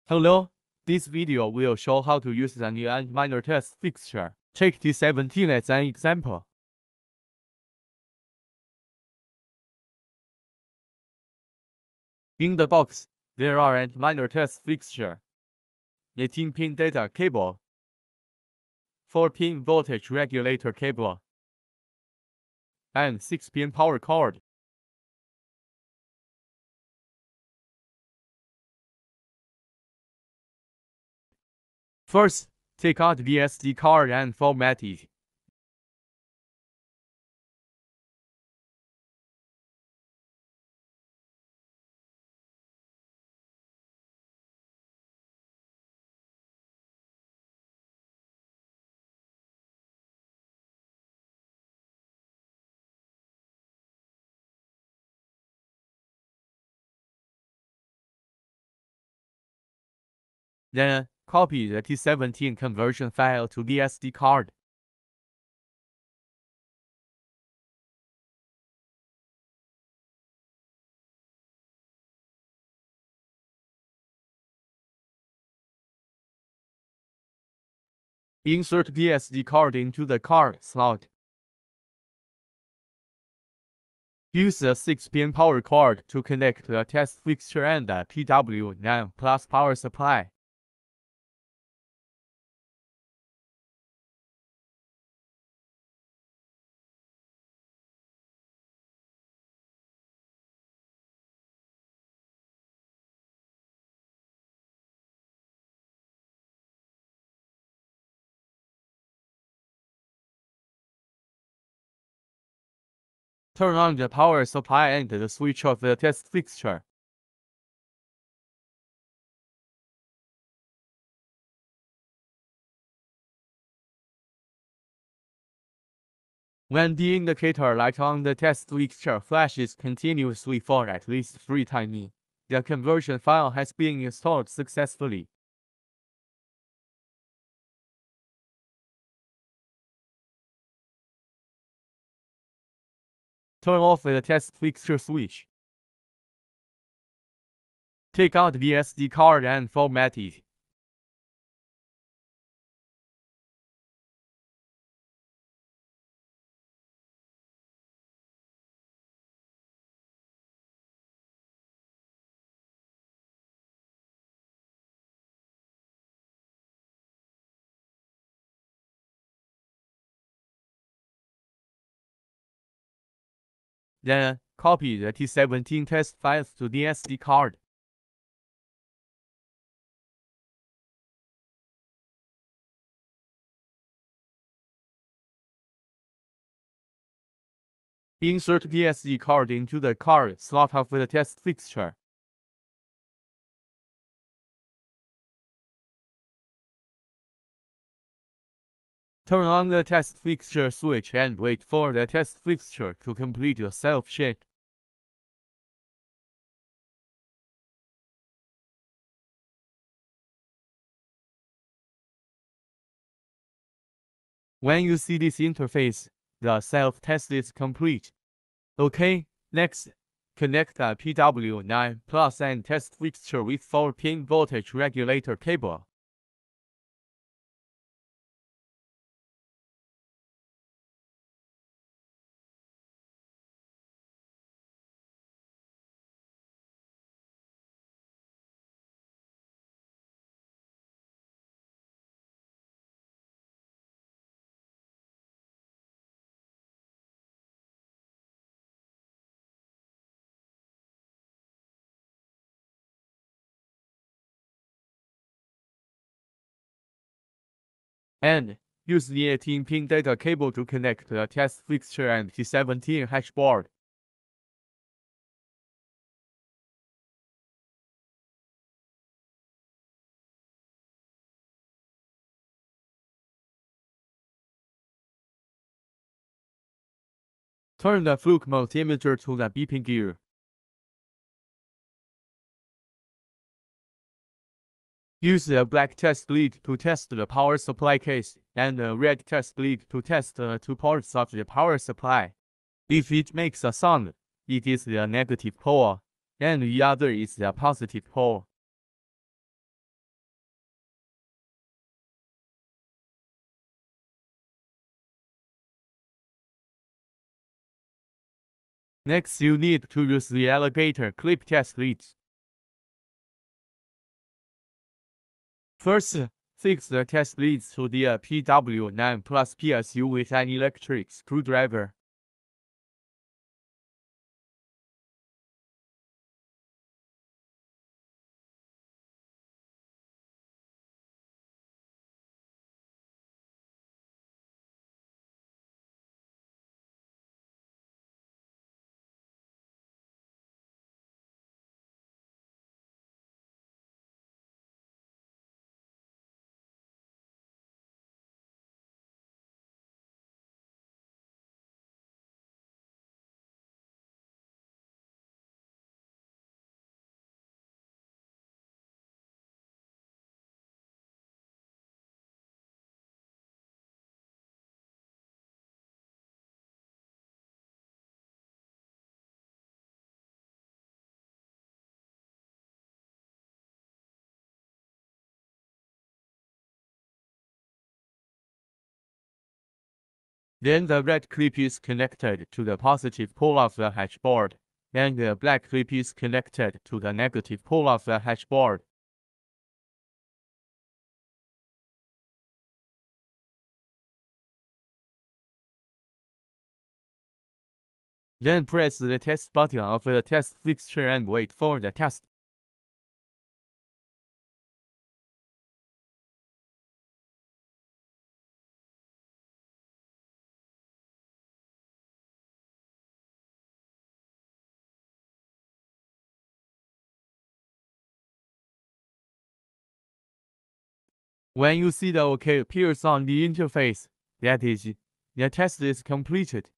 Hello, this video will show how to use the new minor test fixture. Take T17 as an example. In the box, there are a minor test fixture, 18-pin data cable, 4-pin voltage regulator cable, and 6-pin power cord. First, take out the SD card and format it. Then, copy the T17 conversion file to the SD card. Insert the SD card into the card slot. Use the 6-pin power cord to connect the test fixture and the PWM plus power supply. Turn on the power supply and the switch of the test fixture. When the indicator light on the test fixture flashes continuously for at least 3 times, the conversion file has been installed successfully. Turn off the test fixture switch. Take out the SD card and format it. Then, copy the T17 test files to the SD card. Insert the SD card into the card slot of the test fixture. Turn on the test fixture switch and wait for the test fixture to complete the self-shade. When you see this interface, the self-test is complete. OK, next, connect the PWM plus and test fixture with 4-pin voltage regulator cable. And use the 18-pin data cable to connect the test fixture and T17 hashboard. Turn the fluke multimeter to the beeping gear. Use the black test lead to test the power supply case, and the red test lead to test the 2 ports of the power supply. If it makes a sound, it is the negative pole, and the other is the positive pole. Next, you need to use the alligator clip test leads. First, fix the test leads to the PW9 plus PSU with an electric screwdriver. Then the red clip is connected to the positive pole of the hatchboard, and the black clip is connected to the negative pole of the hatchboard. Then press the test button of the test fixture and wait for the test. When you see the OK appears on the interface, that is, the test is completed.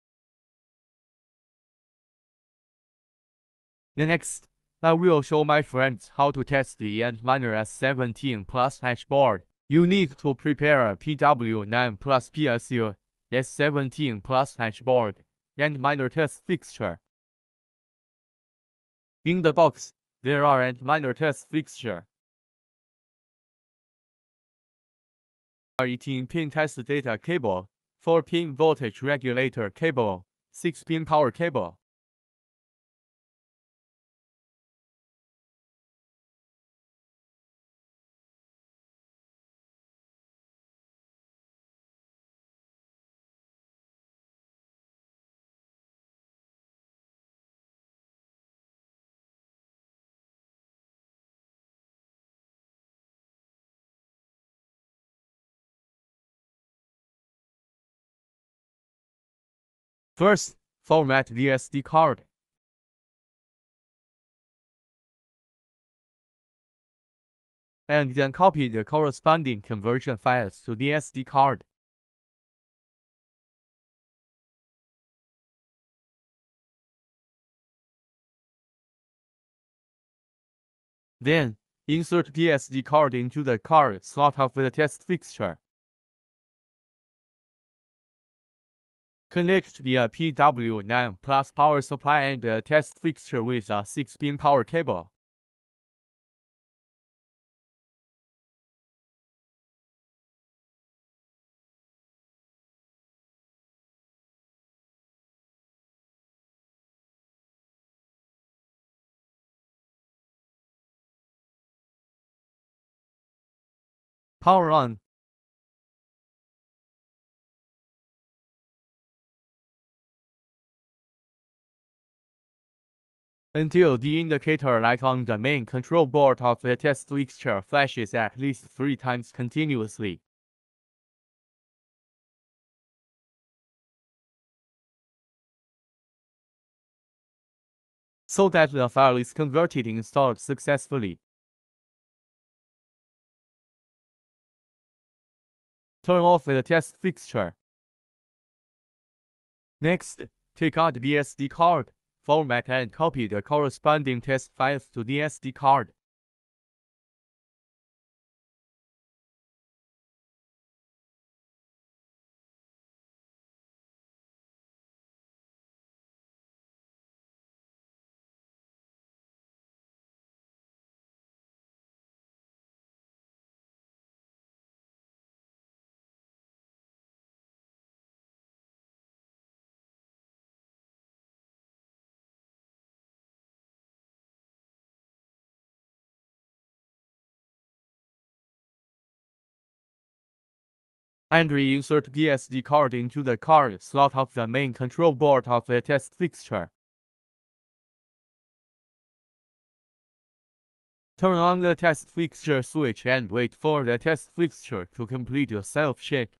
Next, I will show my friends how to test the Antminer S17 Plus hatchboard. You need to prepare a PW9 Plus PSU S17 Plus hatchboard and Antminer test fixture. In the box, there are Antminer test fixture, 18-pin test data cable, 4-pin voltage regulator cable, 6-pin power cable. First, format the SD card. And then copy the corresponding conversion files to the SD card. Then, insert the SD card into the card slot of the test fixture. Connect the PW9 Plus power supply and the test fixture with a 6-pin power cable. Power on. Until the indicator light on the main control board of the test fixture flashes at least 3 times continuously. So that the file is converted installed successfully. Turn off the test fixture. Next, take out the SD card, format and copy the corresponding test files to the SD card. and reinsert the SD card into the card slot of the main control board of the test fixture. Turn on the test fixture switch and wait for the test fixture to complete the self-check.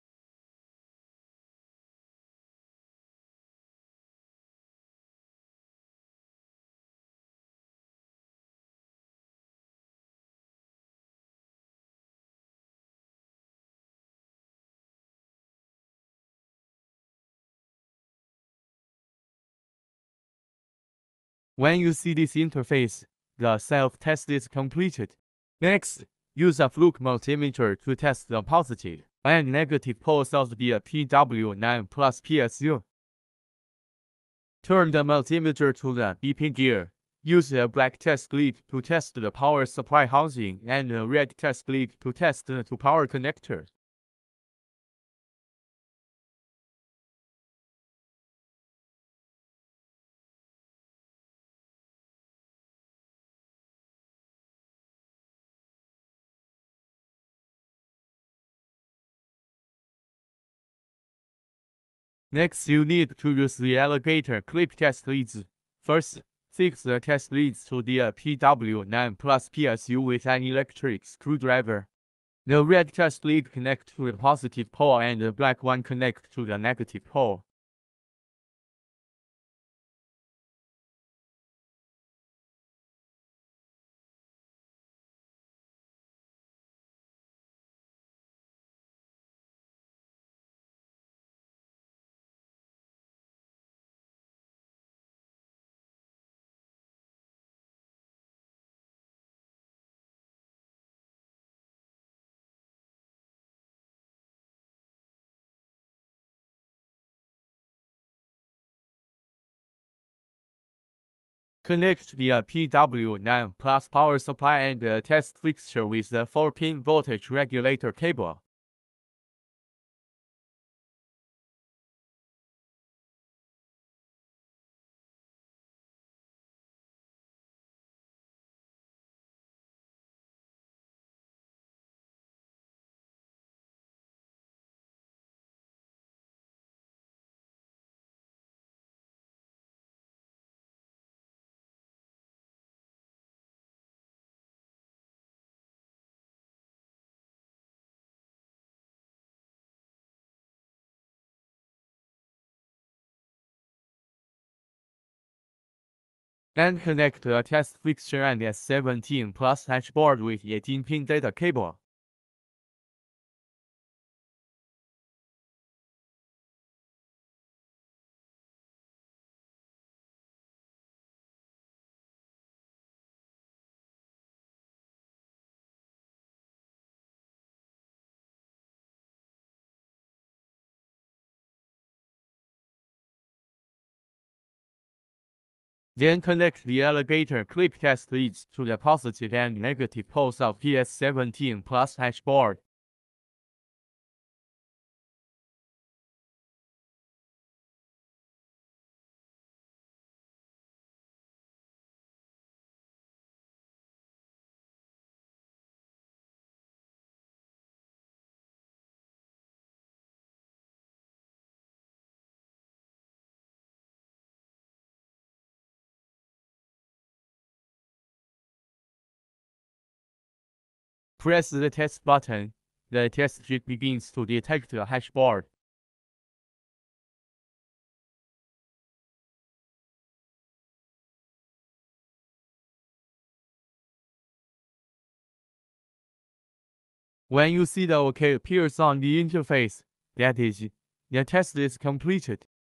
When you see this interface, the self-test is completed. Next, use a fluke multimeter to test the positive and negative poles of the PW9 Plus PSU. Turn the multimeter to the beeping gear. Use a black test lead to test the power supply housing and a red test lead to test the two power connectors. Next, you need to use the alligator clip test leads. First, fix the test leads to the PW9 Plus PSU with an electric screwdriver. The red test lead connect to the positive pole and the black one connect to the negative pole. Connect the PW9 Plus power supply and the test fixture with the 4-pin voltage regulator cable. And connect the test fixture and S17 Plus dashboard with 18-pin data cable. Then connect the alligator clip test leads to the positive and negative poles of PS17 Plus dashboard. Press the test button. The test chip begins to detect the dashboard. When you see the OK appears on the interface, that is, the test is completed.